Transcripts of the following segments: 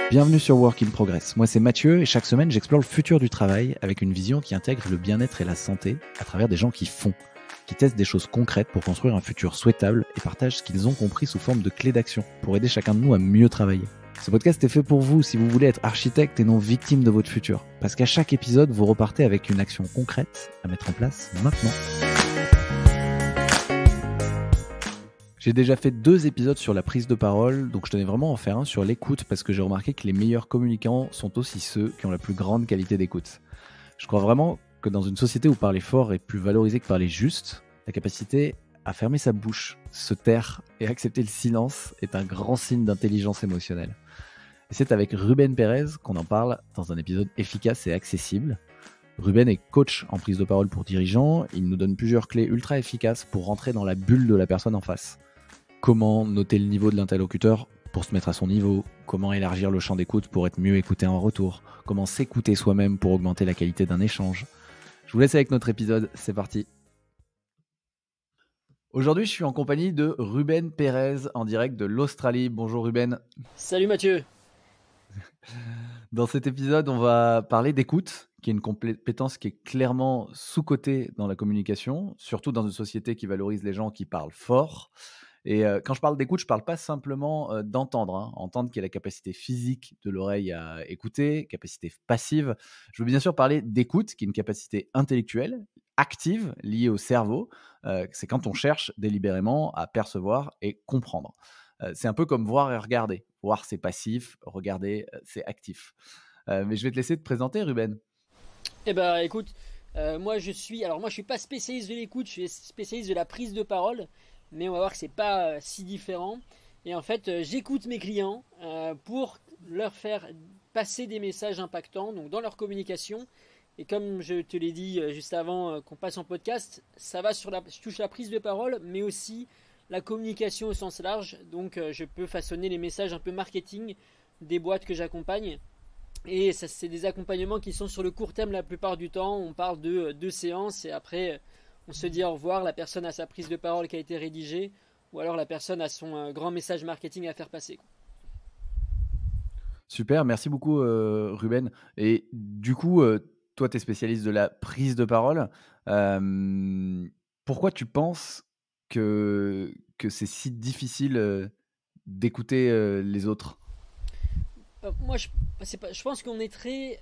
Bienvenue sur Work in Progress. Moi c'est Mathieu et chaque semaine j'explore le futur du travail avec une vision qui intègre le bien-être et la santé à travers des gens qui font, qui testent des choses concrètes pour construire un futur souhaitable et partagent ce qu'ils ont compris sous forme de clés d'action pour aider chacun de nous à mieux travailler. Ce podcast est fait pour vous si vous voulez être architecte et non victime de votre futur. Parce qu'à chaque épisode, vous repartez avec une action concrète à mettre en place maintenant. J'ai déjà fait 2 épisodes sur la prise de parole, donc je tenais vraiment à en faire un sur l'écoute parce que j'ai remarqué que les meilleurs communicants sont aussi ceux qui ont la plus grande qualité d'écoute. Je crois vraiment que dans une société où parler fort est plus valorisé que parler juste, la capacité à fermer sa bouche, se taire et accepter le silence est un grand signe d'intelligence émotionnelle. Et c'est avec Ruben Pérez qu'on en parle dans un épisode efficace et accessible. Ruben est coach en prise de parole pour dirigeants, il nous donne plusieurs clés ultra efficaces pour rentrer dans la bulle de la personne en face. Comment noter le niveau de l'interlocuteur pour se mettre à son niveau, comment élargir le champ d'écoute pour être mieux écouté en retour, comment s'écouter soi-même pour augmenter la qualité d'un échange. Je vous laisse avec notre épisode, c'est parti. Aujourd'hui, je suis en compagnie de Ruben Pérez en direct de l'Australie. Bonjour Ruben. Salut Mathieu. Dans cet épisode, on va parler d'écoute, qui est une compétence qui est clairement sous-cotée dans la communication, surtout dans une société qui valorise les gens qui parlent fort. Et quand je parle d'écoute, je ne parle pas simplement d'entendre, entendre qui est la capacité physique de l'oreille à écouter, capacité passive. Je veux bien sûr parler d'écoute, qui est une capacité intellectuelle, active, liée au cerveau. C'est quand on cherche délibérément à percevoir et comprendre. C'est un peu comme voir et regarder. Voir, c'est passif, regarder, c'est actif. Mais je vais te laisser te présenter, Ruben. Eh ben, écoute, moi je suis pas spécialiste de l'écoute, je suis spécialiste de la prise de parole. Mais on va voir que c'est pas si différent. Et en fait, j'écoute mes clients pour leur faire passer des messages impactants donc dans leur communication. Et comme je te l'ai dit juste avant qu'on passe en podcast, ça va je touche la prise de parole, mais aussi la communication au sens large. Donc je peux façonner les messages un peu marketing des boîtes que j'accompagne. Et ça, c'est des accompagnements qui sont sur le court terme la plupart du temps. On parle de 2 séances et après on se dit au revoir, la personne a sa prise de parole qui a été rédigée, ou alors la personne a son grand message marketing à faire passer. Super, merci beaucoup Ruben. Et du coup, toi tu es spécialiste de la prise de parole. Pourquoi tu penses que c'est si difficile d'écouter les autres ? Moi, je pense qu'on est très...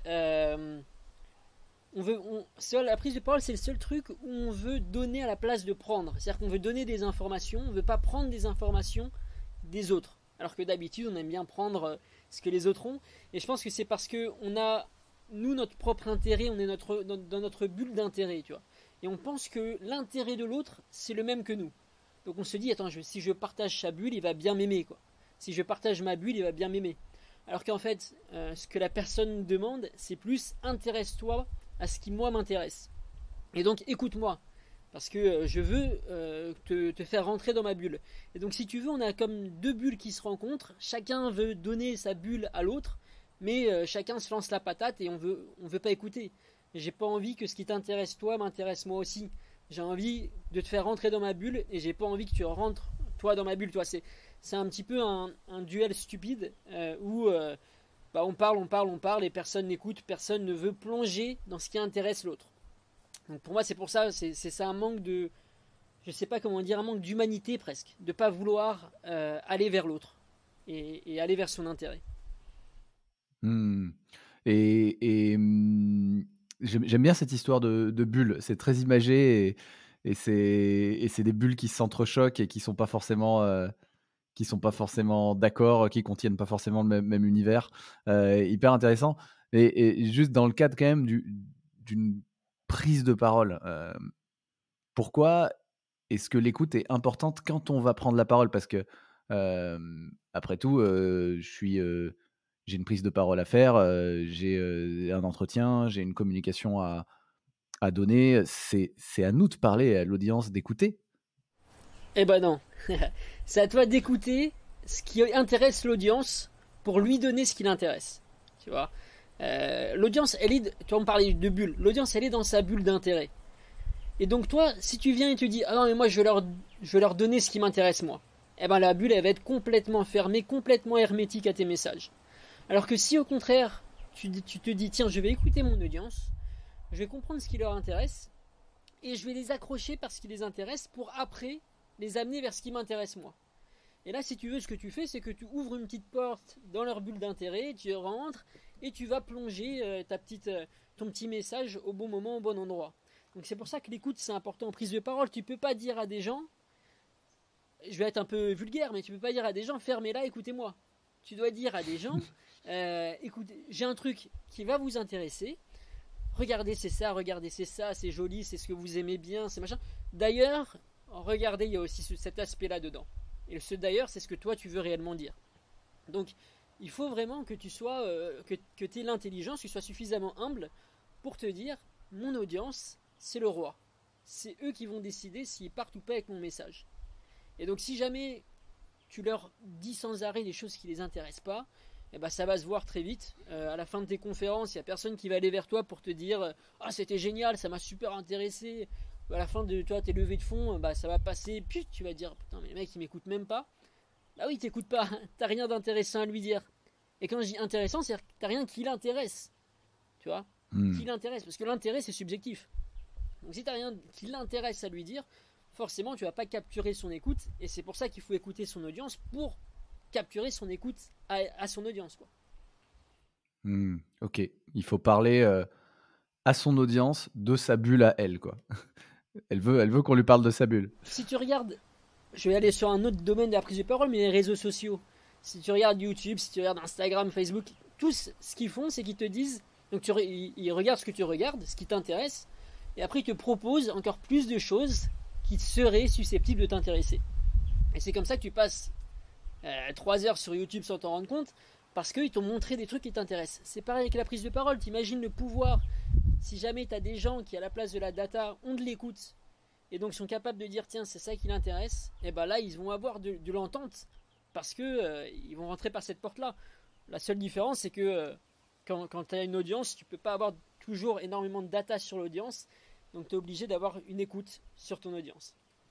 la prise de parole, c'est le seul truc où on veut donner à la place de prendre. C'est-à-dire qu'on veut donner des informations, on ne veut pas prendre des informations des autres. Alors que d'habitude, on aime bien prendre ce que les autres ont. Et je pense que c'est parce qu'on a, nous, notre propre intérêt, on est dans notre bulle d'intérêt, tu vois. Et on pense que l'intérêt de l'autre, c'est le même que nous. Donc on se dit, attends, si je partage sa bulle, il va bien m'aimer, quoi. Si je partage ma bulle, il va bien m'aimer. Alors qu'en fait, ce que la personne demande, c'est plus intéresse-toi à ce qui moi m'intéresse. Et donc écoute-moi, parce que je veux te faire rentrer dans ma bulle. Et donc si tu veux, on a comme 2 bulles qui se rencontrent, chacun veut donner sa bulle à l'autre, mais chacun se lance la patate et on veut pas écouter. Et j'ai pas envie que ce qui t'intéresse toi m'intéresse moi aussi. J'ai envie de te faire rentrer dans ma bulle et j'ai pas envie que tu rentres toi dans ma bulle. Toi, c'est un petit peu un duel stupide où on parle et personne n'écoute, personne ne veut plonger dans ce qui intéresse l'autre. Donc pour moi, c'est pour ça, c'est ça un manque de, je sais pas comment dire, un manque d'humanité presque, de pas vouloir aller vers l'autre et aller vers son intérêt. J'aime bien cette histoire de bulles, c'est très imagé et c'est des bulles qui s'entrechoquent et qui sont pas forcément d'accord, qui contiennent pas forcément le même univers. Hyper intéressant. Et juste dans le cadre quand même d'une prise de parole, pourquoi est-ce que l'écoute est importante quand on va prendre la parole ? Parce que après tout, j'ai une prise de parole à faire, j'ai un entretien, j'ai une communication à donner. C'est à nous de parler, à l'audience d'écouter. Eh ben non, c'est à toi d'écouter ce qui intéresse l'audience pour lui donner ce qui l'intéresse. Tu vois, l'audience, tu vas me parler de bulle. L'audience, elle est dans sa bulle d'intérêt. Et donc toi, si tu viens et tu dis ah non mais moi je vais leur donner ce qui m'intéresse moi, eh ben la bulle elle va être complètement fermée, complètement hermétique à tes messages. Alors que si au contraire, tu te dis, tiens, je vais écouter mon audience, je vais comprendre ce qui leur intéresse, et je vais les accrocher par ce qui les intéresse pour après les amener vers ce qui m'intéresse moi. Et là, si tu veux, ce que tu fais, c'est que tu ouvres une petite porte dans leur bulle d'intérêt, tu rentres et tu vas plonger ton petit message au bon moment, au bon endroit. Donc c'est pour ça que l'écoute, c'est important. En prise de parole, tu peux pas dire à des gens, je vais être un peu vulgaire, mais tu peux pas dire à des gens, fermez-la, écoutez-moi. Tu dois dire à des gens, écoutez, j'ai un truc qui va vous intéresser. Regardez, c'est ça, c'est joli, c'est ce que vous aimez bien, c'est machin. D'ailleurs, regardez, il y a aussi cet aspect-là dedans. Et ce d'ailleurs, c'est ce que toi tu veux réellement dire. Donc, il faut vraiment que tu sois, que tu aies l'intelligence, que tu sois suffisamment humble pour te dire, mon audience, c'est le roi. C'est eux qui vont décider s'ils partent ou pas avec mon message. Et donc, si jamais tu leur dis sans arrêt des choses qui les intéressent pas, eh ben, ça va se voir très vite. À la fin de tes conférences, il n'y a personne qui va aller vers toi pour te dire ah, c'était génial, ça m'a super intéressé. À la fin de toi, tes levées de fonds, bah, ça va passer. Puis tu vas dire putain, mais le mec il m'écoute même pas. Bah oui, t'écoutes pas, t'as rien d'intéressant à lui dire. Et quand je dis intéressant, c'est-à-dire que t'as rien qui l'intéresse. Tu vois, qui l'intéresse. Parce que l'intérêt c'est subjectif. Donc si t'as rien qui l'intéresse à lui dire, forcément tu vas pas capturer son écoute. Et c'est pour ça qu'il faut écouter son audience pour capturer son écoute à son audience, quoi. Ok, il faut parler à son audience de sa bulle à elle, quoi. Elle veut qu'on lui parle de sa bulle. Si tu regardes, je vais aller sur un autre domaine de la prise de parole, mais les réseaux sociaux. Si tu regardes YouTube, si tu regardes Instagram, Facebook, tous ce qu'ils font, c'est qu'ils te disent, donc ils regardent ce que tu regardes, ce qui t'intéresse, et après ils te proposent encore plus de choses qui seraient susceptibles de t'intéresser. Et c'est comme ça que tu passes 3 heures sur YouTube sans t'en rendre compte, parce qu'ils t'ont montré des trucs qui t'intéressent. C'est pareil avec la prise de parole, t'imagines le pouvoir. Si jamais tu as des gens qui à la place de la data ont de l'écoute, et donc sont capables de dire tiens c'est ça qui l'intéresse, et ben là ils vont avoir de l'entente, parce que ils vont rentrer par cette porte là. La seule différence c'est que quand tu as une audience, tu peux pas avoir toujours énormément de data sur l'audience, donc tu es obligé d'avoir une écoute sur ton audience.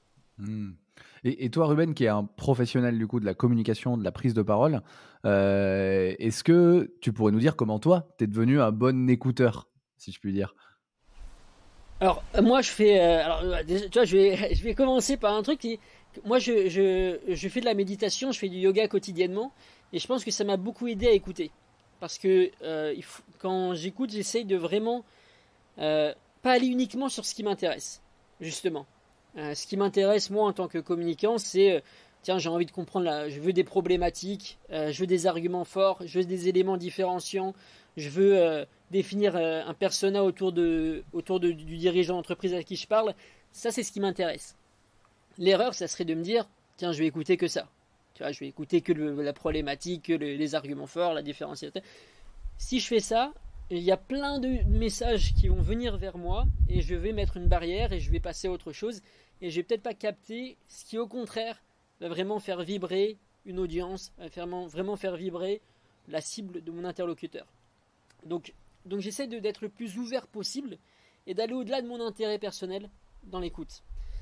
Et toi, Ruben, qui est un professionnel du coup de la communication, de la prise de parole, est-ce que tu pourrais nous dire comment toi, tu es devenu un bon écouteur, si je puis dire? Alors moi je fais, déjà, tu vois, je vais commencer par un truc qui, moi je fais de la méditation, je fais du yoga quotidiennement, et je pense que ça m'a beaucoup aidé à écouter, parce que quand j'écoute, j'essaye de vraiment pas aller uniquement sur ce qui m'intéresse, justement. Ce qui m'intéresse moi en tant que communicant, c'est tiens, j'ai envie de comprendre, je veux des problématiques, je veux des arguments forts, je veux des éléments différenciants, je veux définir un persona autour du dirigeant d'entreprise à qui je parle. Ça, c'est ce qui m'intéresse. L'erreur, ça serait de me dire tiens, je vais écouter que ça. Tu vois, je vais écouter que la problématique, que les arguments forts, la différenciation. Si je fais ça, il y a plein de messages qui vont venir vers moi et je vais mettre une barrière et je vais passer à autre chose et je vais peut-être pas capter ce qui au contraire va vraiment faire vibrer une audience, va vraiment faire vibrer la cible de mon interlocuteur. Donc j'essaie d'être le plus ouvert possible et d'aller au-delà de mon intérêt personnel dans l'écoute.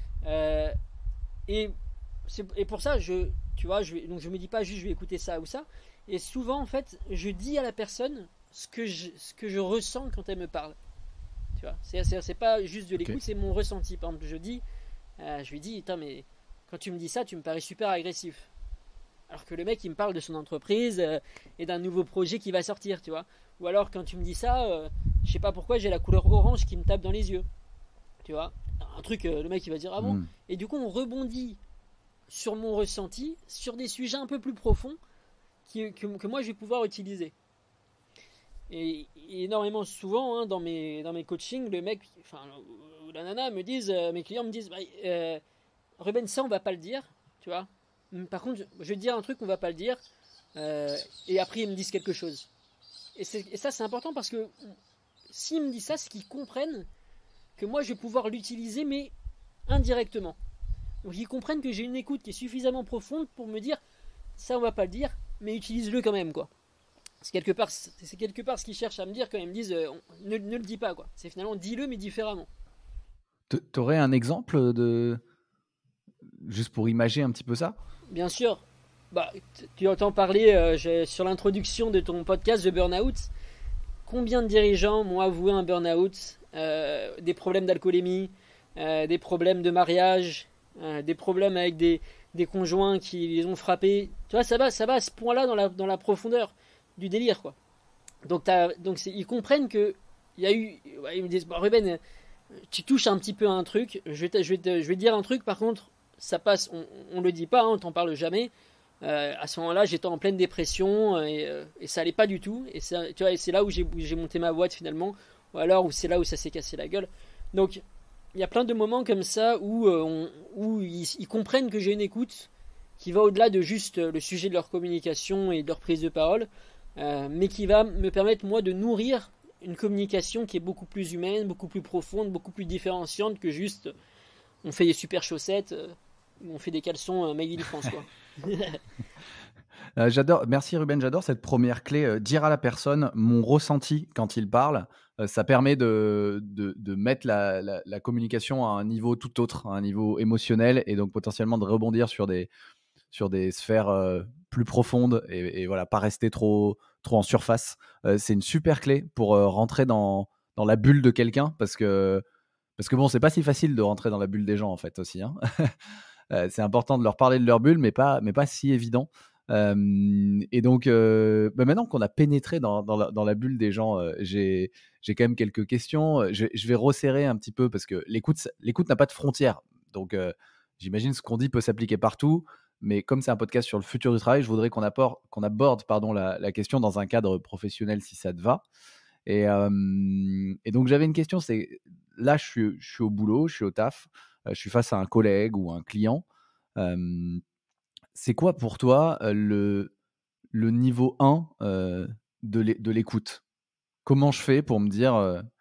Et pour ça, tu vois, donc je me dis pas juste je vais écouter ça ou ça. Et souvent, en fait, je dis à la personne ce que je ressens quand elle me parle. Tu vois, c'est pas juste de l'écoute, c'est mon ressenti. Par exemple, je lui dis, attends, mais quand tu me dis ça, tu me parais super agressif. Alors que le mec, il me parle de son entreprise et d'un nouveau projet qui va sortir, tu vois. Ou alors, quand tu me dis ça, je sais pas pourquoi, j'ai la couleur orange qui me tape dans les yeux. Tu vois, un truc, le mec, il va dire, ah bon. Et du coup, on rebondit sur mon ressenti, sur des sujets un peu plus profonds que moi, je vais pouvoir utiliser. Et énormément souvent, hein, dans mes coachings, le mec, enfin, ou la nana me disent, mes clients me disent, Ruben, ça, on va pas le dire, tu vois. Par contre, je vais te dire un truc, on va pas le dire. Et après, ils me disent quelque chose. Et ça, c'est important parce que s'ils me disent ça, c'est qu'ils comprennent que moi, je vais pouvoir l'utiliser, mais indirectement. Donc, ils comprennent que j'ai une écoute qui est suffisamment profonde pour me dire, ça, on va pas le dire, mais utilise-le quand même, quoi. C'est quelque part ce qu'ils cherchent à me dire quand ils me disent, ne le dis pas, quoi. C'est finalement, dis-le, mais différemment. T'aurais un exemple juste pour imager un petit peu ça? Bien sûr. Bah, tu entends parler sur l'introduction de ton podcast de burn-out. Combien de dirigeants m'ont avoué un burn-out, des problèmes d'alcoolémie, des problèmes de mariage, des problèmes avec des conjoints qui les ont frappés. Tu vois, ça va à ce point-là dans la profondeur du délire, quoi. Donc ils comprennent que il y a eu. Ouais, ils me disent, bah, Ruben, tu touches un petit peu à un truc. Je vais te dire un truc. Par contre, ça passe. On le dit pas. Hein, on t'en parle jamais. À ce moment-là, j'étais en pleine dépression et ça allait pas du tout. Et ça, tu vois, et c'est là où j'ai monté ma boîte finalement. Ou alors où c'est là où ça s'est cassé la gueule. Donc il y a plein de moments comme ça où ils comprennent que j'ai une écoute qui va au-delà de juste le sujet de leur communication et de leur prise de parole, mais qui va me permettre moi de nourrir une communication qui est beaucoup plus humaine, beaucoup plus profonde, beaucoup plus différenciante que juste on fait des super chaussettes ou on fait des caleçons Made in France, quoi. J'adore, merci Ruben, j'adore cette première clé, dire à la personne mon ressenti quand il parle. Ça permet de mettre la communication à un niveau tout autre, à un niveau émotionnel, et donc potentiellement de rebondir sur des sphères plus profondes et voilà, pas rester trop en surface. C'est une super clé pour rentrer dans la bulle de quelqu'un, parce que bon, c'est pas si facile de rentrer dans la bulle des gens en fait aussi, hein. C'est important de leur parler de leur bulle, mais pas si évident. Et donc, maintenant qu'on a pénétré dans la bulle des gens, j'ai quand même quelques questions. Je vais resserrer un petit peu, parce que l'écoute n'a pas de frontières. Donc, j'imagine ce qu'on dit peut s'appliquer partout. Mais comme c'est un podcast sur le futur du travail, je voudrais qu'on aborde la question dans un cadre professionnel, si ça te va. Et donc, j'avais une question. C'est là, je suis au boulot, je suis au taf, je suis face à un collègue ou un client. C'est quoi pour toi le niveau 1 de l'écoute? Comment je fais pour me dire,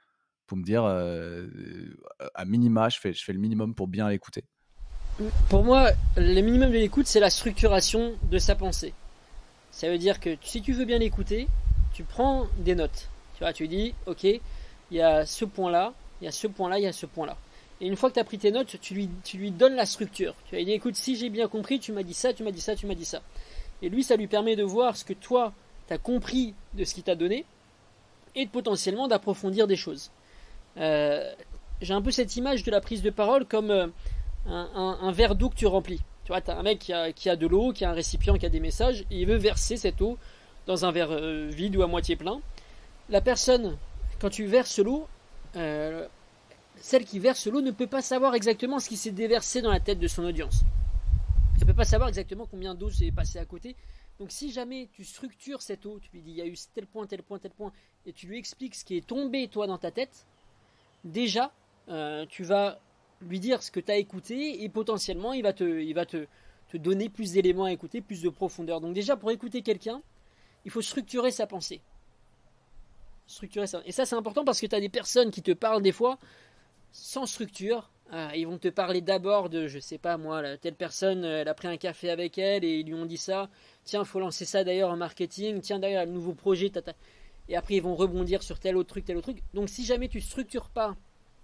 à minima, je fais le minimum pour bien l'écouter? Pour moi, le minimum de l'écoute, c'est la structuration de sa pensée. Ça veut dire que si tu veux bien l'écouter, tu prends des notes. Tu vois, tu dis, ok, il y a ce point-là, il y a ce point-là, il y a ce point-là. Et une fois que tu as pris tes notes, tu lui donnes la structure. Tu lui dis, écoute, si j'ai bien compris, tu m'as dit ça, tu m'as dit ça, tu m'as dit ça. Et lui, ça lui permet de voir ce que toi, tu as compris de ce qu'il t'a donné et potentiellement d'approfondir des choses. J'ai un peu cette image de la prise de parole comme un verre d'eau que tu remplis. Tu vois, tu as un mec qui a de l'eau, qui a un récipient, qui a des messages, et il veut verser cette eau dans un verre vide ou à moitié plein. La personne, quand tu verses l'eau, celle qui verse l'eau ne peut pas savoir exactement ce qui s'est déversé dans la tête de son audience. Elle ne peut pas savoir exactement combien d'eau s'est passé à côté. Donc si jamais tu structures cette eau, tu lui dis il y a eu tel point, tel point, tel point, et tu lui expliques ce qui est tombé toi dans ta tête, déjà tu vas lui dire ce que tu as écouté, et potentiellement il va te donner plus d'éléments à écouter, plus de profondeur. Donc déjà, pour écouter quelqu'un, il faut structurer sa pensée. Structurer ça. Et ça, c'est important, parce que tu as des personnes qui te parlent des fois sans structure. Ils vont te parler d'abord de, je sais pas moi, telle personne, elle a pris un café avec elle et ils lui ont dit ça. Tiens, faut lancer ça d'ailleurs en marketing. Tiens, d'ailleurs, le nouveau projet. Et après, ils vont rebondir sur tel autre truc, tel autre truc. Donc, si jamais tu structures pas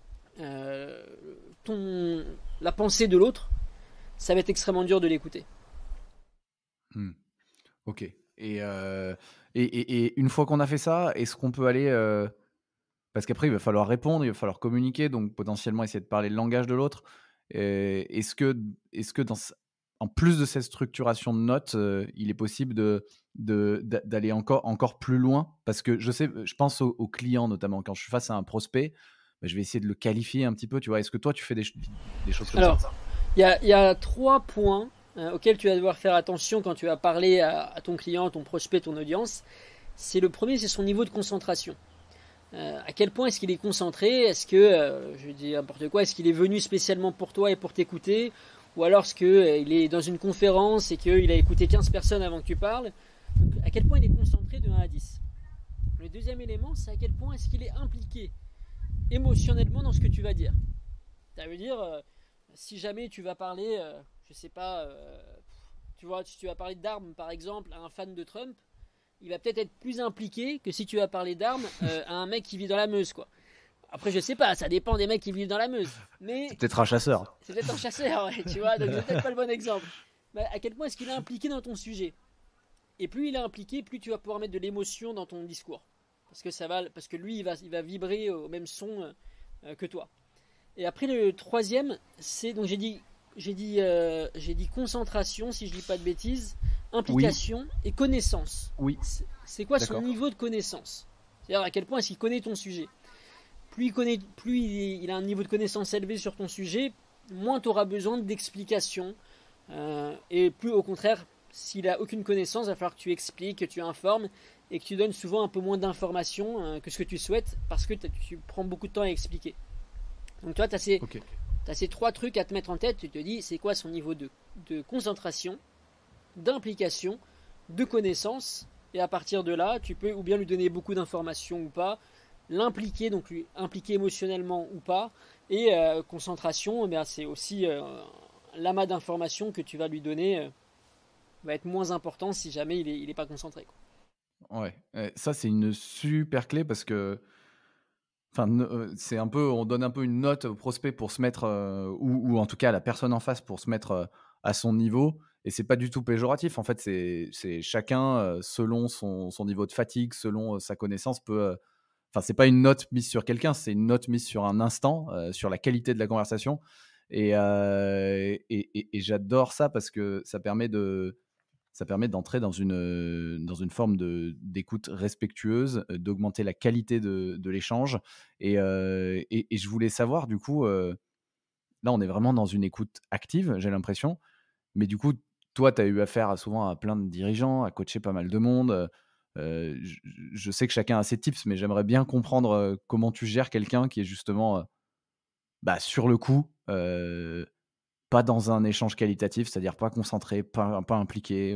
la pensée de l'autre, ça va être extrêmement dur de l'écouter. Ok. Et une fois qu'on a fait ça, est-ce qu'on peut aller parce qu'après il va falloir répondre, il va falloir communiquer, donc potentiellement essayer de parler le langage de l'autre. Est-ce que en plus de cette structuration de notes, il est possible d'aller encore plus loin? Parce que je pense aux clients notamment. Quand je suis face à un prospect, je vais essayer de le qualifier un petit peu. Tu vois, est-ce que toi tu fais des choses comme ça? Alors, il y a 3 points auxquels tu vas devoir faire attention quand tu vas parler à ton client, ton prospect, ton audience. Le premier, c'est son niveau de concentration. À quel point est-ce qu'il est concentré? Est-ce que, je dis n'importe quoi, est-ce qu'il est venu spécialement pour toi et pour t'écouter? Ou alors est-ce qu'il est dans une conférence et qu'il a écouté 15 personnes avant que tu parles? Donc, à quel point il est concentré de 1 à 10. Le deuxième élément, c'est à quel point est-ce qu'il est impliqué émotionnellement dans ce que tu vas dire. Ça veut dire, si jamais tu vas parler, je sais pas, tu vois, si tu vas parler d'armes par exemple à un fan de Trump, il va peut-être être plus impliqué que si tu vas parler d'armes à un mec qui vit dans la Meuse, quoi. Après, je sais pas, ça dépend des mecs qui vivent dans la Meuse. Mais c'est peut-être un chasseur. C'est peut-être un chasseur, ouais, tu vois, donc c'est peut-être pas le bon exemple. à quel point est-ce qu'il est impliqué dans ton sujet. Et plus il est impliqué, plus tu vas pouvoir mettre de l'émotion dans ton discours. Parce que lui, il va vibrer au même son que toi. Et après, le troisième, c'est, donc j'ai dit concentration, si je dis pas de bêtises, implication et connaissance. Oui. C'est quoi son D'accord. niveau de connaissance? C'est-à-dire à quel point est-ce qu'il connaît ton sujet. Plus il a un niveau de connaissance élevé sur ton sujet, moins tu auras besoin d'explications. Et plus au contraire, s'il a aucune connaissance, il va falloir que tu expliques, que tu informes et que tu donnes souvent un peu moins d'informations que ce que tu souhaites parce que tu prends beaucoup de temps à expliquer. Donc toi, tu as ces 3 trucs à te mettre en tête. Tu te dis, c'est quoi son niveau de concentration, d'implication, de connaissance. Et à partir de là, tu peux ou bien lui donner beaucoup d'informations ou pas, l'impliquer, donc lui impliquer émotionnellement ou pas. Et concentration, c'est aussi l'amas d'informations que tu vas lui donner va être moins important si jamais il est pas concentré, quoi. Ouais, ça c'est une super clé parce que c'est un peu, on donne un peu une note au prospect pour se mettre, ou en tout cas à la personne en face pour se mettre à son niveau. Et c'est pas du tout péjoratif. En fait, c'est chacun, selon son niveau de fatigue, selon sa connaissance, peut. Enfin, c'est pas une note mise sur quelqu'un, c'est une note mise sur un instant, sur la qualité de la conversation. Et j'adore ça parce que ça permet d'entrer dans une forme d'écoute respectueuse, d'augmenter la qualité de l'échange. Et je voulais savoir, du coup, là, on est vraiment dans une écoute active, j'ai l'impression. Mais du coup, toi, tu as eu affaire souvent à plein de dirigeants, à coacher pas mal de monde. Je sais que chacun a ses tips, mais j'aimerais bien comprendre comment tu gères quelqu'un qui est justement sur le coup, pas dans un échange qualitatif, c'est-à-dire pas concentré, pas impliqué.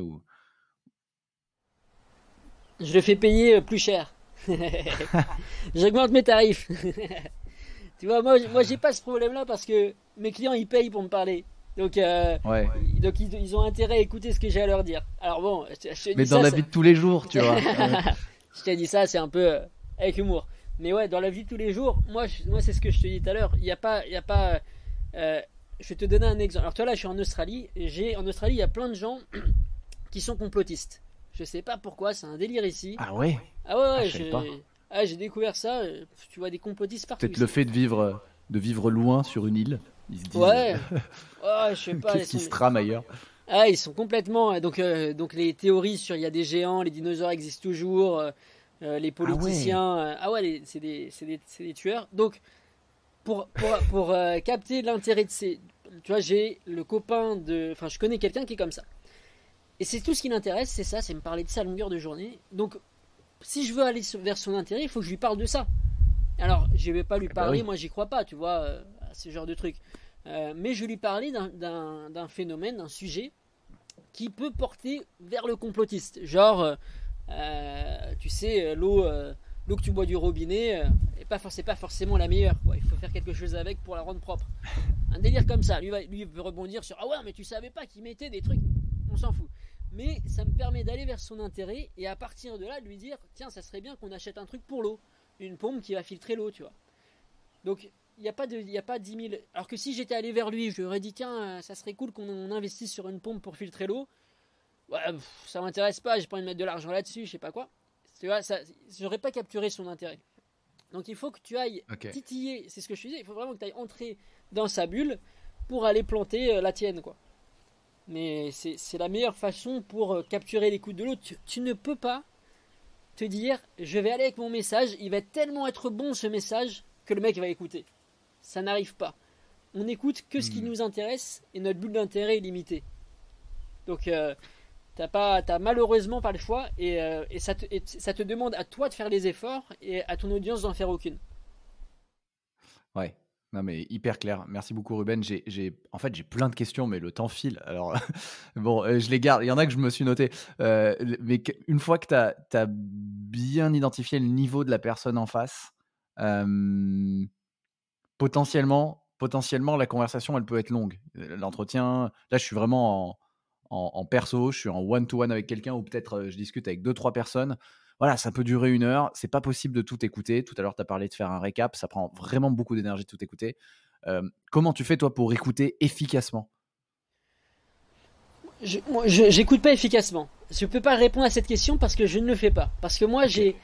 Je le fais payer plus cher. J'augmente mes tarifs. Tu vois, moi j'ai pas ce problème-là parce que mes clients ils payent pour me parler. Donc, Ouais. ils ont intérêt à écouter ce que j'ai à leur dire. Alors bon, je te Mais dis dans ça, la vie de tous les jours, tu vois. je t'ai dit ça, c'est un peu avec humour. Mais ouais, dans la vie de tous les jours, moi c'est ce que je te dis tout à l'heure. Il y a pas. Je vais te donner un exemple. Alors toi là, je suis en Australie. En Australie, il y a plein de gens qui sont complotistes. Je sais pas pourquoi, c'est un délire ici. Ah ouais. Ah ouais, ouais, Je savais pas. j'ai découvert ça. Tu vois des complotistes partout Peut-être le ici. fait de vivre loin sur une île. Ils se disent Ouais, ouais, je sais pas. qu'est-ce qui se trame ailleurs. Ah, ils sont complètement. Donc les théories sur il y a des géants, les dinosaures existent toujours, les Ah ouais. politiciens. Ah ouais, c'est des tueurs. Donc pour capter l'intérêt de ces. Tu vois, j'ai le copain de. Enfin, je connais quelqu'un qui est comme ça. Et c'est tout ce qui l'intéresse, c'est ça, c'est me parler de ça à longueur de journée. Donc, si je veux aller vers son intérêt, il faut que je lui parle de ça. Alors, je vais pas lui Bah parler, oui. moi j'y crois pas, tu vois, à ce genre de truc. Mais je vais lui parler d'un phénomène, d'un sujet qui peut porter vers le complotiste. Genre, tu sais, l'eau que tu bois du robinet, c'est pas forcément la meilleure, quoi. Il faut faire quelque chose avec pour la rendre propre. Un délire comme ça. Lui veut rebondir sur ah ouais, mais tu savais pas qu'il mettait des trucs. On s'en fout. Mais ça me permet d'aller vers son intérêt et à partir de là, de lui dire tiens, ça serait bien qu'on achète un truc pour l'eau. Une pompe qui va filtrer l'eau, tu vois. Donc, il n'y a pas 10 000. Alors que si j'étais allé vers lui, je lui aurais dit tiens, ça serait cool qu'on investisse sur une pompe pour filtrer l'eau. Ouais, ça m'intéresse pas, j'ai pas envie de mettre de l'argent là-dessus, je sais pas quoi. Tu vois, j'aurais pas capturé son intérêt. Donc il faut que tu ailles Ok. titiller, c'est ce que je disais, il faut vraiment que tu ailles entrer dans sa bulle pour aller planter la tienne, quoi. Mais c'est la meilleure façon pour capturer l'écoute de l'autre. Tu ne peux pas te dire je vais aller avec mon message, il va tellement être bon ce message que le mec va écouter. Ça n'arrive pas. On n'écoute que ce qui nous intéresse et notre bulle d'intérêt est limitée. Donc t'as malheureusement pas le choix et ça te demande à toi de faire les efforts et à ton audience d'en faire aucune. Ouais. Non, mais hyper clair. Merci beaucoup, Ruben. En fait, j'ai plein de questions, mais le temps file. Alors, bon, je les garde. Il y en a que je me suis noté. Mais une fois que tu as bien identifié le niveau de la personne en face, euh, potentiellement, la conversation, elle peut être longue. L'entretien, là, je suis vraiment en perso, je suis en one-to-one avec quelqu'un ou peut-être je discute avec 2-3 personnes. Voilà, ça peut durer 1 heure. C'est pas possible de tout écouter. Tout à l'heure, tu as parlé de faire un récap. Ça prend vraiment beaucoup d'énergie de tout écouter. Comment tu fais, toi, pour écouter efficacement? J'écoute pas efficacement. Je peux pas répondre à cette question parce que je ne le fais pas. Parce que moi, Ok.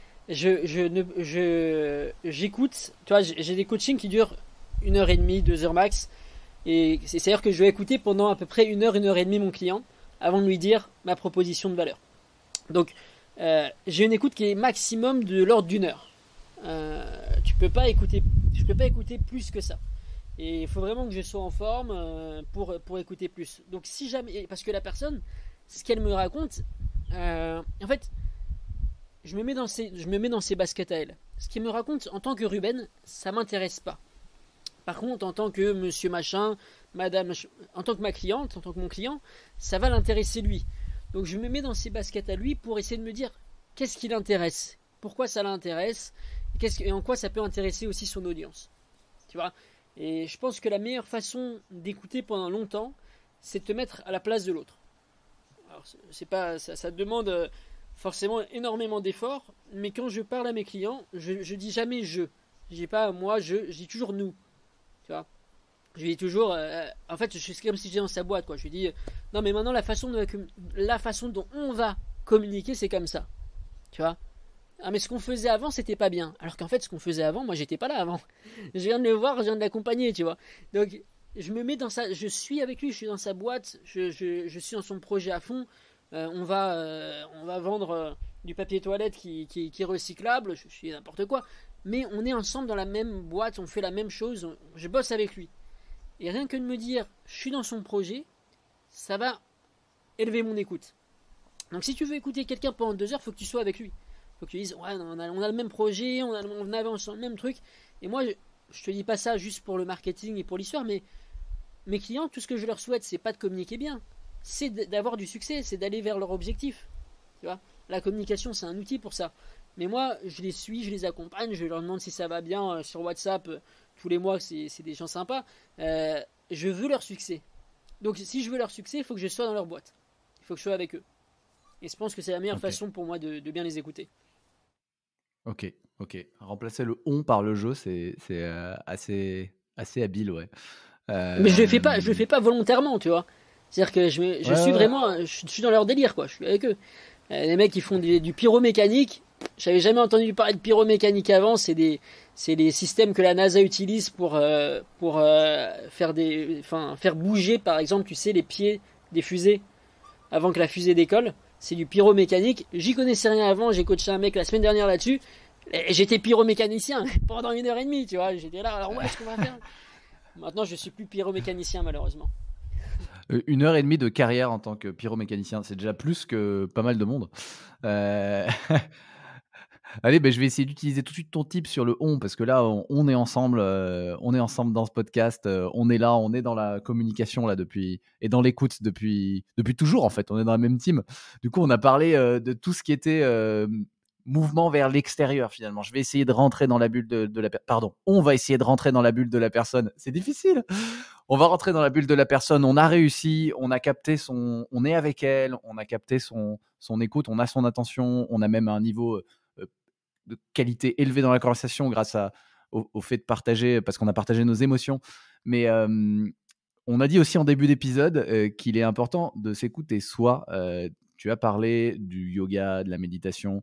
j'écoute. Tu vois, j'ai des coachings qui durent 1h30, 2 heures max. Et c'est-à-dire que je vais écouter pendant à peu près 1 heure et demie mon client avant de lui dire ma proposition de valeur. Donc, j'ai une écoute qui est maximum de l'ordre d'1 heure. Je peux pas écouter plus que ça. Et il faut vraiment que je sois en forme pour écouter plus. Donc si jamais, parce que la personne, ce qu'elle me raconte, en fait, je me mets dans ses baskets à elle. Ce qu'elle me raconte en tant que Ruben, ça m'intéresse pas. Par contre, en tant que monsieur machin, madame, en tant que ma cliente, en tant que mon client, ça va l'intéresser lui. Donc je me mets dans ses baskets à lui pour essayer de me dire qu'est-ce qui l'intéresse, pourquoi ça l'intéresse, et en quoi ça peut intéresser aussi son audience. Tu vois. Et je pense que la meilleure façon d'écouter pendant longtemps, c'est de te mettre à la place de l'autre. Alors, c'est pas, ça demande forcément énormément d'efforts, mais quand je parle à mes clients, je dis jamais je. Je dis pas moi, je dis toujours nous. Tu vois. Je lui dis toujours, en fait, c'est comme si j'étais dans sa boîte, quoi. Je lui dis, non, mais maintenant la façon dont on va communiquer, c'est comme ça. Tu vois. Ah mais ce qu'on faisait avant c'était pas bien. Alors qu'en fait ce qu'on faisait avant, moi j'étais pas là avant. Je viens de le voir, je viens de l'accompagner, tu vois. Donc je me mets dans je suis avec lui, je suis dans sa boîte, je suis dans son projet à fond. On va vendre du papier toilette qui est recyclable, je suis n'importe quoi. Mais on est ensemble dans la même boîte, on fait la même chose, je bosse avec lui. Et rien que de me dire je suis dans son projet, ça va élever mon écoute. Donc si tu veux écouter quelqu'un pendant 2 heures, faut que tu sois avec lui. Faut que tu dises ouais on a le même projet, on avance sur le même truc. Et moi je te dis pas ça juste pour le marketing et pour l'histoire, mais mes clients, tout ce que je leur souhaite, c'est pas de communiquer bien, c'est d'avoir du succès, c'est d'aller vers leur objectif. Tu vois, la communication c'est un outil pour ça. Mais moi je les suis, je les accompagne, je leur demande si ça va bien sur WhatsApp tous les mois, c'est des gens sympas. Je veux leur succès. Donc si je veux leur succès, il faut que je sois dans leur boîte, il faut que je sois avec eux. Et je pense que c'est la meilleure Ok. façon pour moi de bien les écouter. Ok. Ok. Remplacer le on par le je, c'est assez habile, ouais. Mais Euh, je le fais pas volontairement, tu vois. C'est-à-dire que je Ouais, suis ouais, ouais. vraiment, je suis dans leur délire, quoi. Je suis avec eux. Les mecs qui font du pyromécanique, j'avais jamais entendu parler de pyromécanique avant. C'est des systèmes que la NASA utilise pour faire bouger, par exemple, tu sais, les pieds des fusées avant que la fusée décolle. C'est du pyromécanique. J'y connaissais rien avant. J'ai coaché un mec la semaine dernière là-dessus. Et j'étais pyromécanicien pendant 1 heure et demie, tu vois. J'étais là, alors ouais, ce qu'on va faire. Maintenant, je suis plus pyromécanicien, malheureusement. 1 heure et demie de carrière en tant que pyromécanicien, c'est déjà plus que pas mal de monde. Euh, Allez, ben, je vais essayer d'utiliser tout de suite ton tip sur le on parce que là, on est ensemble dans ce podcast, on est là, on est dans la communication là depuis et dans l'écoute depuis toujours en fait. On est dans la même team. Du coup, on a parlé de tout ce qui était mouvement vers l'extérieur finalement. Je vais essayer de rentrer dans la bulle pardon. On va essayer de rentrer dans la bulle de la personne. C'est difficile. On va rentrer dans la bulle de la personne. On a réussi. On a capté on est avec elle. On a capté son écoute. On a son attention. On a même un niveau de qualité élevée dans la conversation grâce au fait de partager, parce qu'on a partagé nos émotions. Mais on a dit aussi en début d'épisode qu'il est important de s'écouter soi. Tu as parlé du yoga, de la méditation.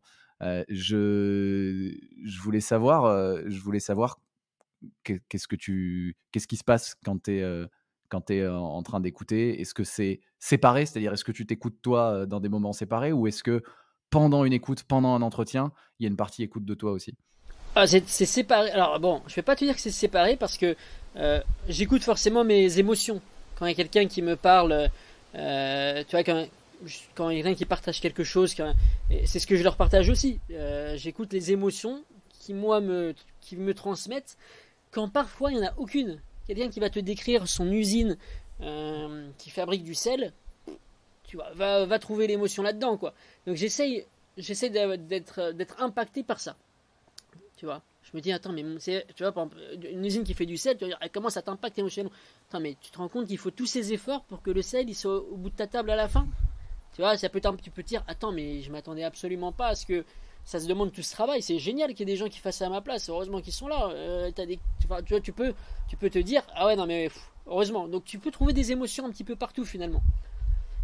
Je voulais savoir qu'est-ce qui se passe quand tu es en train d'écouter. Est-ce que c'est séparé, c'est-à-dire est-ce que tu t'écoutes toi dans des moments séparés, ou est-ce que pendant une écoute, pendant un entretien, il y a une partie écoute de toi aussi? Ah, c'est séparé. Alors bon, je vais pas te dire que c'est séparé parce que j'écoute forcément mes émotions. Quand il y a quelqu'un qui me parle, tu vois, quand il y a quelqu'un qui partage quelque chose, c'est ce que je leur partage aussi. J'écoute les émotions qui me transmettent. Quand parfois il n'y en a aucune. Quelqu'un qui va te décrire son usine qui fabrique du sel, tu vois, va trouver l'émotion là-dedans, quoi. Donc j'essaie d'être impacté par ça. Tu vois, je me dis, attends, mais tu vois, par exemple, une usine qui fait du sel, tu vas dire, comment ça t'impacte émotionnellement? Attends, mais tu te rends compte qu'il faut tous ces efforts pour que le sel il soit au bout de ta table à la fin? Tu vois, tu peux te dire, attends, mais je m'attendais absolument pas à ce que ça se demande tout ce travail. C'est génial qu'il y ait des gens qui fassent ça à ma place. Heureusement qu'ils sont là. Tu vois, tu peux te dire, ah ouais, non, mais heureusement. Donc tu peux trouver des émotions un petit peu partout finalement.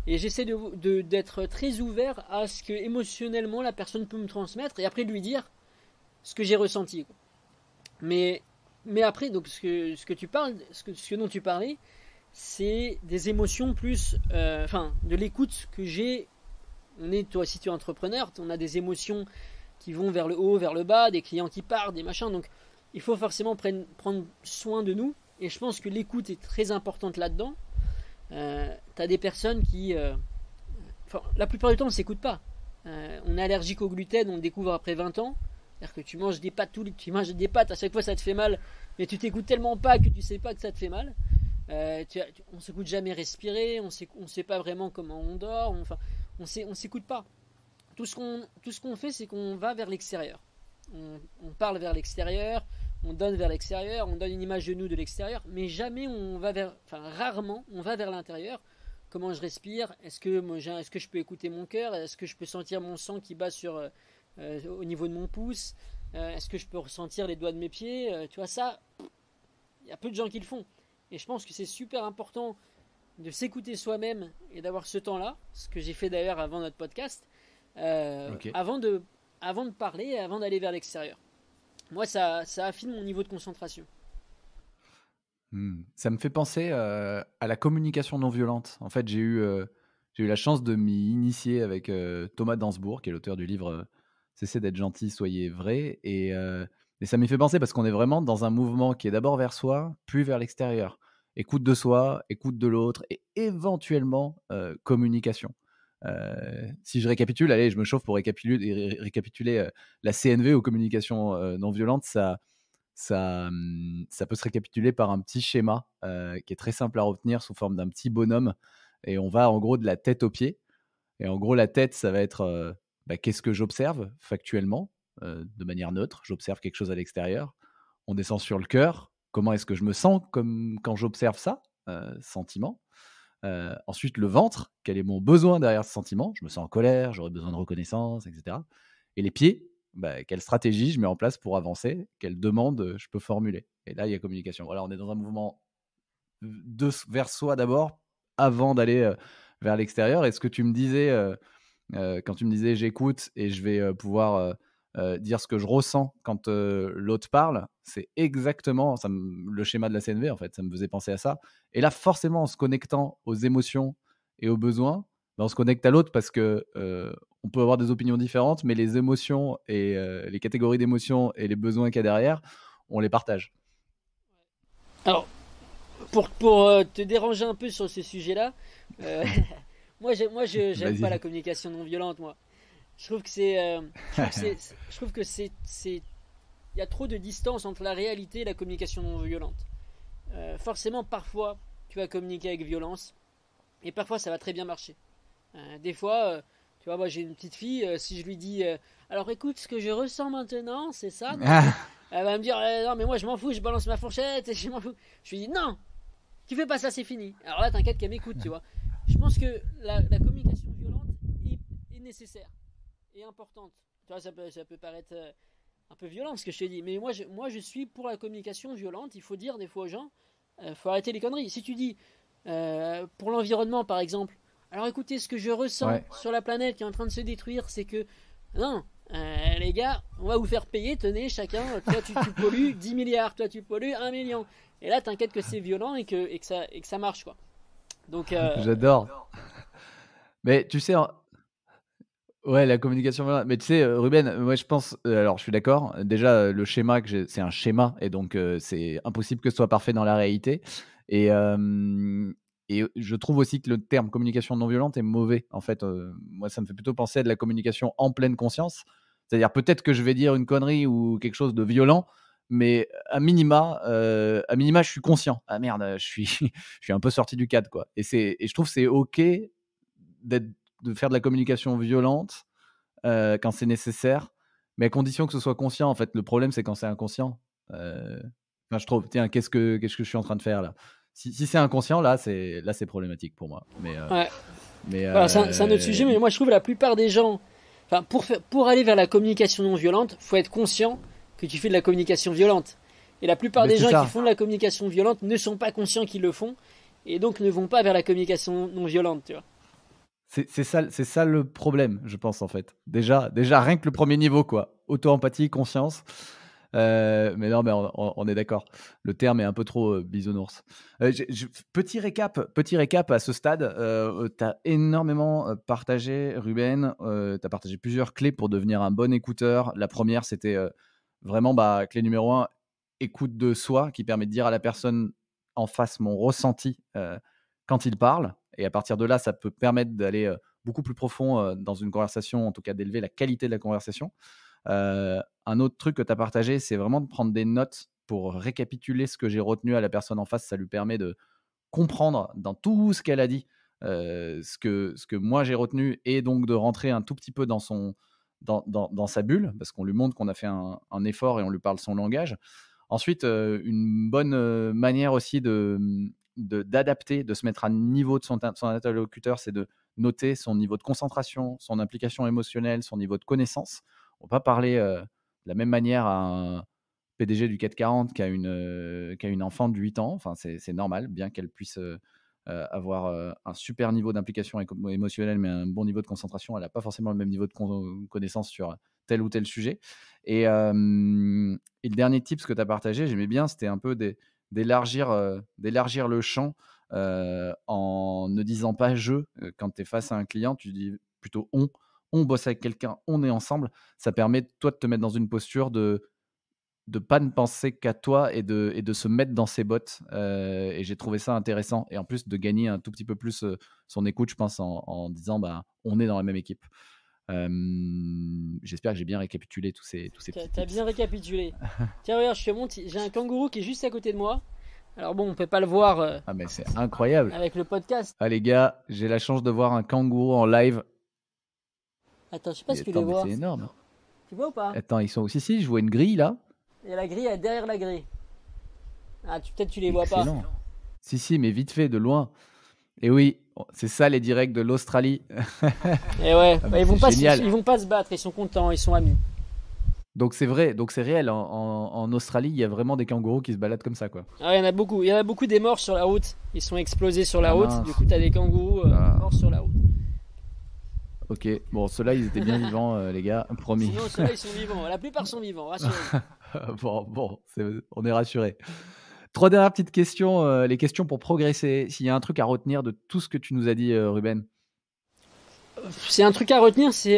Et j'essaie d'être très ouvert à ce que émotionnellement la personne peut me transmettre et après de lui dire ce que j'ai ressenti. Mais après, donc ce que tu parles, ce dont tu parlais, c'est des émotions plus, de l'écoute que j'ai. Toi, si tu es entrepreneur, on a des émotions qui vont vers le haut, vers le bas, des clients qui partent, des machins. Donc, il faut forcément prendre soin de nous. Et je pense que l'écoute est très importante là-dedans. T'as des personnes qui, la plupart du temps, on ne s'écoute pas. On est allergique au gluten, on le découvre après 20 ans. C'est-à-dire que tu manges des pâtes à chaque fois ça te fait mal, mais tu t'écoutes tellement pas que tu sais pas que ça te fait mal. On s'écoute jamais respirer, on sait pas vraiment comment on dort, on s'écoute pas. Tout ce qu'on fait, c'est qu'on va vers l'extérieur. On parle vers l'extérieur, on donne vers l'extérieur, on donne une image de nous de l'extérieur, mais jamais rarement on va vers l'intérieur. Comment je respire? Est-ce que je peux écouter mon cœur? Est-ce que je peux sentir mon sang qui bat au niveau de mon pouce? Est-ce que je peux ressentir les doigts de mes pieds? Tu vois, ça, il y a peu de gens qui le font. Et je pense que c'est super important de s'écouter soi-même et d'avoir ce temps-là, ce que j'ai fait d'ailleurs avant notre podcast, avant de parler, avant d'aller vers l'extérieur. Moi, ça affine mon niveau de concentration. Ça me fait penser à la communication non violente. En fait, j'ai eu la chance de m'y initier avec Thomas Dansbourg, qui est l'auteur du livre Cessez d'être gentil, soyez vrai. Et ça m'y fait penser parce qu'on est vraiment dans un mouvement qui est d'abord vers soi, puis vers l'extérieur. Écoute de soi, écoute de l'autre et éventuellement communication. Si je récapitule, allez, je me chauffe pour récapituler la CNV aux communications non violentes, ça peut se récapituler par un petit schéma qui est très simple à retenir sous forme d'un petit bonhomme. Et on va en gros de la tête aux pieds. Et en gros, la tête, ça va être qu'est-ce que j'observe factuellement, de manière neutre. J'observe quelque chose à l'extérieur. On descend sur le cœur. Comment est-ce que je me sens comme quand j'observe ça, sentiment. Ensuite, le ventre. Quel est mon besoin derrière ce sentiment? Je me sens en colère, j'aurais besoin de reconnaissance, etc. Et les pieds. Quelle stratégie je mets en place pour avancer? Quelle demande je peux formuler? Et là, il y a communication. Voilà, on est dans un mouvement vers soi d'abord, avant d'aller vers l'extérieur. Et ce que tu me disais, quand tu me disais j'écoute et je vais pouvoir dire ce que je ressens quand l'autre parle, c'est exactement le schéma de la CNV, en fait. Ça me faisait penser à ça. Et là, forcément, en se connectant aux émotions et aux besoins, on se connecte à l'autre parce que on peut avoir des opinions différentes, mais les émotions et les catégories d'émotions et les besoins qu'il y a derrière, on les partage. Alors, pour te déranger un peu sur ce sujet-là, moi j'aime pas la communication non violente. Moi, je trouve que il y a trop de distance entre la réalité et la communication non violente. Forcément, parfois, tu vas communiquer avec violence, et parfois ça va très bien marcher. Des fois, tu vois, moi j'ai une petite fille, si je lui dis alors écoute, ce que je ressens maintenant, c'est ça. Elle va me dire non, mais moi je m'en fous, je balance ma fourchette et je m'en fous. Je lui dis non, tu fais pas ça, c'est fini. Alors là, t'inquiète qu'elle m'écoute, tu vois. Je pense que la communication violente est nécessaire et importante. Tu vois, ça peut paraître un peu violent ce que je te dis, mais moi je suis pour la communication violente. Il faut dire des fois aux gens, faut arrêter les conneries. Si tu dis pour l'environnement par exemple, alors écoutez, ce que je ressens sur la planète qui est en train de se détruire, c'est que non, les gars, on va vous faire payer, tenez chacun, toi tu pollues 10 milliards, toi tu pollues 1 million. Et là t'inquiète que c'est violent et que ça marche, quoi. Donc j'adore. Mais tu sais, ouais, la communication violente. Mais tu sais, Ruben, moi je pense, alors je suis d'accord. Déjà, le schéma que j'ai, c'est un schéma et donc c'est impossible que ce soit parfait dans la réalité. Et je trouve aussi que le terme communication non violente est mauvais. En fait, moi, ça me fait plutôt penser à de la communication en pleine conscience. C'est-à-dire peut-être que je vais dire une connerie ou quelque chose de violent, mais à minima, je suis conscient. Ah merde, je suis un peu sorti du cadre, quoi. Et je trouve que c'est OK de faire de la communication violente quand c'est nécessaire, mais à condition que ce soit conscient. En fait, le problème, c'est quand c'est inconscient. Je trouve, tiens, qu'est-ce que je suis en train de faire là? Si c'est inconscient, là c'est problématique pour moi. Mais voilà, c'est un autre sujet. Mais moi, je trouve que la plupart des gens, pour aller vers la communication non violente, faut être conscient que tu fais de la communication violente. Et la plupart des gens qui font de la communication violente ne sont pas conscients qu'ils le font, et donc ne vont pas vers la communication non violente, tu vois. C'est ça le problème, je pense, en fait. Déjà, rien que le premier niveau, quoi. Auto-empathie, conscience. Mais non, mais on est d'accord. Le terme est un peu trop bisounours. Petit récap à ce stade. Tu as énormément partagé, Ruben. Tu as partagé plusieurs clés pour devenir un bon écouteur. La première, c'était vraiment clé numéro 1, écoute de soi, qui permet de dire à la personne en face mon ressenti quand il parle. Et à partir de là, ça peut permettre d'aller beaucoup plus profond dans une conversation, en tout cas d'élever la qualité de la conversation. Un autre truc que tu as partagé, c'est vraiment de prendre des notes pour récapituler ce que j'ai retenu à la personne en face. Ça lui permet de comprendre dans tout ce qu'elle a dit ce que moi j'ai retenu, et donc de rentrer un tout petit peu dans sa bulle, parce qu'on lui montre qu'on a fait un effort et on lui parle son langage. Ensuite, une bonne manière aussi d'adapter, de se mettre à niveau de son interlocuteur, c'est de noter son niveau de concentration, son implication émotionnelle, son niveau de connaissance. On ne va pas parler de la même manière à un PDG du CAC 40 qu'à une enfant de 8 ans. Enfin, c'est normal, bien qu'elle puisse avoir un super niveau d'implication émotionnelle, mais un bon niveau de concentration. Elle n'a pas forcément le même niveau de connaissance sur tel ou tel sujet. Et le dernier tips que tu as partagé, j'aimais bien, c'était un peu d'élargir le champ en ne disant pas je. Quand tu es face à un client, tu dis plutôt on bosse avec quelqu'un, on est ensemble. Ça permet toi de te mettre dans une posture de pas ne penser qu'à toi et de se mettre dans ses bottes. Et j'ai trouvé ça intéressant. Et en plus, de gagner un tout petit peu plus son écoute, je pense, en disant on est dans la même équipe. J'espère que j'ai bien récapitulé tous ces petits tips. T'as bien récapitulé. Tiens, regarde, je te montre, j'ai un kangourou qui est juste à côté de moi. Alors bon, on peut pas le voir mais c'est incroyable avec le podcast. Ah les gars, j'ai la chance de voir un kangourou en live. Attends, je sais pas si tu les vois. C'est énorme. Tu vois ou pas? Attends, ils sont aussi ici, je vois une grille là. Il y a la grille derrière la grille. Ah, peut-être tu les vois pas. Excellent. Si, mais vite fait, de loin. Et oui, c'est ça les directs de l'Australie. Et ouais, ils vont pas se battre, ils sont contents, ils sont amis. Donc c'est vrai, donc c'est réel. En Australie, il y a vraiment des kangourous qui se baladent comme ça, quoi. Ah, il y en a beaucoup des morts sur la route. Ils sont explosés sur la route. Mince. Du coup, t'as des kangourous morts sur la route. Ok, bon, ceux-là, ils étaient bien vivants, les gars, promis. Sinon, ceux-là, ils sont vivants. La plupart sont vivants, rassurez-vous. bon, on est rassurés. 3 dernières petites questions, les questions pour progresser. S'il y a un truc à retenir de tout ce que tu nous as dit, Ruben. C'est un truc à retenir, c'est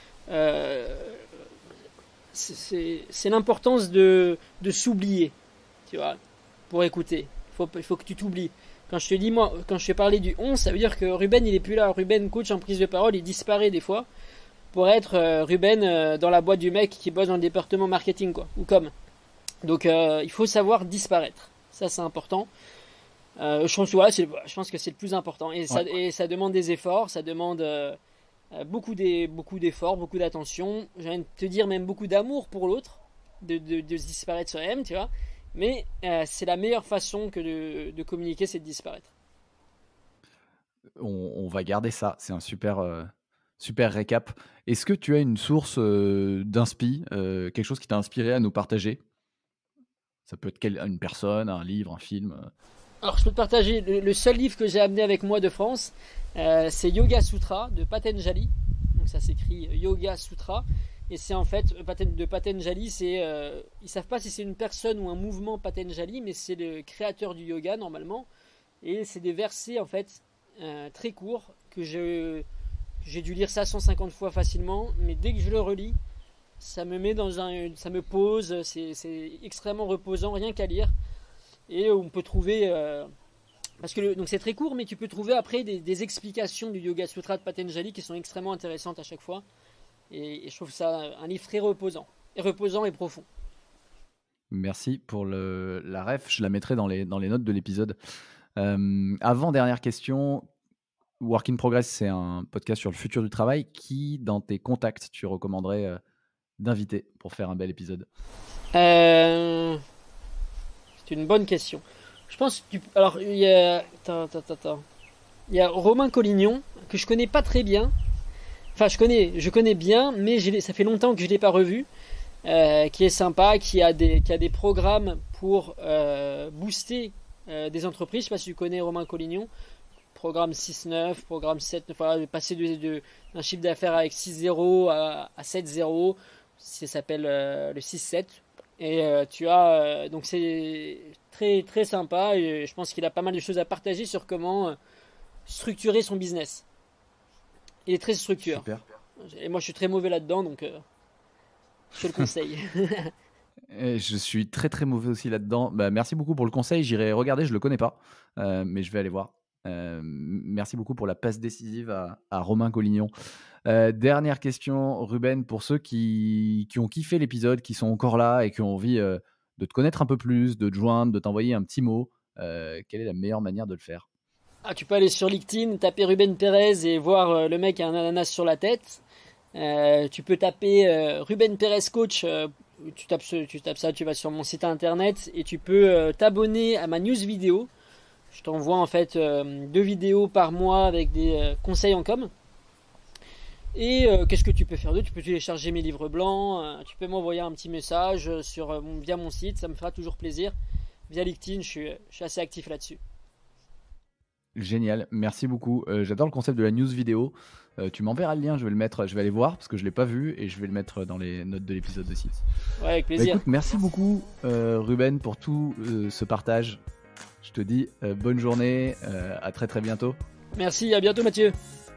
l'importance de s'oublier, tu vois, pour écouter. Il faut que tu t'oublies. Quand je t'ai parlé du 11, ça veut dire que Ruben, il est plus là. Ruben, coach en prise de parole, il disparaît des fois pour être Ruben dans la boîte du mec qui bosse dans le département marketing, quoi, ou com. Donc, il faut savoir disparaître. Ça, c'est important. Je pense que c'est le plus important. Et ça demande des efforts, ça demande beaucoup d'efforts, beaucoup d'attention. J'ai envie de te dire même beaucoup d'amour pour l'autre, de se disparaître soi-même, tu vois. Mais c'est la meilleure façon que de communiquer, c'est de disparaître. On va garder ça. C'est un super récap. Est-ce que tu as une source d'inspi, quelque chose qui t'a inspiré à nous partager? Ça peut être une personne, un livre, un film. Alors, je peux te partager le seul livre que j'ai amené avec moi de France. C'est Yoga Sutra de Patanjali. Donc, ça s'écrit Yoga Sutra. Et c'est en fait, de Patanjali, ils savent pas si c'est une personne ou un mouvement Patanjali, mais c'est le créateur du yoga normalement. Et c'est des versets en fait très courts que j'ai dû lire ça 150 fois facilement, mais dès que je le relis, ça me met ça me pose, c'est extrêmement reposant, rien qu'à lire. Et on peut trouver, donc c'est très court, mais tu peux trouver après des explications du Yoga Sutra de Patanjali qui sont extrêmement intéressantes à chaque fois. Et je trouve ça un livre très reposant et profond. Merci pour la ref, je la mettrai dans les notes de l'épisode. Avant, dernière question, Work in Progress, c'est un podcast sur le futur du travail. Qui, dans tes contacts, tu recommanderais d'inviter pour faire un bel épisode? C'est une bonne question. Je pense alors, il y a... Il y a Romain Collignon, que je connais pas très bien. Enfin, je connais bien, mais ça fait longtemps que je l'ai pas revu. Qui est sympa, qui a des programmes pour booster des entreprises. Je sais pas si tu connais Romain Collignon. programme 6-9, programme 7-9, voilà, passer d'un chiffre d'affaires avec 6-0 à 7-0, ça s'appelle le 6-7. Et donc c'est très très sympa et je pense qu'il a pas mal de choses à partager sur comment structurer son business. Il est très structuré. Super. Et moi je suis très mauvais là-dedans, donc je te le conseille. Et je suis très très mauvais aussi là-dedans. Bah, merci beaucoup pour le conseil. J'irai regarder, je le connais pas, mais je vais aller voir. Merci beaucoup pour la passe décisive à Romain Collignon. Dernière question, Ruben, pour ceux qui ont kiffé l'épisode, qui sont encore là et qui ont envie de te connaître un peu plus, de te joindre, de t'envoyer un petit mot, quelle est la meilleure manière de le faire? Tu peux aller sur LinkedIn, taper Ruben Perez et voir le mec a un ananas sur la tête. Tu peux taper Ruben Perez Coach. Tu tapes ça, tu vas sur mon site internet et tu peux t'abonner à ma news vidéo. Je t'envoie en fait 2 vidéos par mois avec des conseils en com. Et qu'est-ce que tu peux faire d'autre? Tu peux télécharger mes livres blancs, tu peux m'envoyer un petit message via mon site, ça me fera toujours plaisir. Via LinkedIn, je suis assez actif là-dessus. Génial, merci beaucoup. J'adore le concept de la news vidéo. Tu m'enverras le lien, je vais aller voir parce que je ne l'ai pas vu et je vais le mettre dans les notes de l'épisode aussi. Ouais, avec plaisir. Écoute, merci beaucoup Ruben pour tout ce partage. Je te dis bonne journée, à très très bientôt. Merci, à bientôt Mathieu.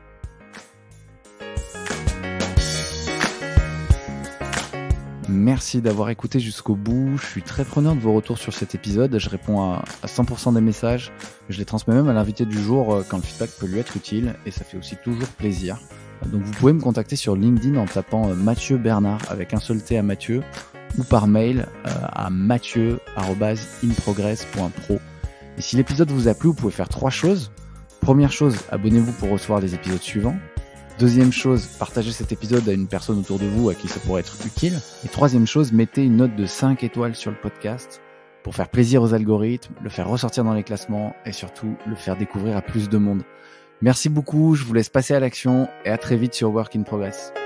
Merci d'avoir écouté jusqu'au bout. Je suis très preneur de vos retours sur cet épisode. Je réponds à 100% des messages. Je les transmets même à l'invité du jour quand le feedback peut lui être utile et ça fait aussi toujours plaisir. Donc vous pouvez me contacter sur LinkedIn en tapant Mathieu Bernard avec un seul T à Mathieu ou par mail à mathieu@inprogress.pro. Et si l'épisode vous a plu, vous pouvez faire 3 choses. Première chose, abonnez-vous pour recevoir les épisodes suivants. Deuxième chose, partagez cet épisode à une personne autour de vous à qui ça pourrait être utile. Et troisième chose, mettez une note de 5 étoiles sur le podcast pour faire plaisir aux algorithmes, le faire ressortir dans les classements et surtout le faire découvrir à plus de monde. Merci beaucoup, je vous laisse passer à l'action et à très vite sur Work in Progress.